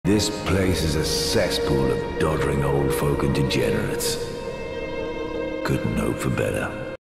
This place is a cesspool of doddering old folk and degenerates. Couldn't hope for better.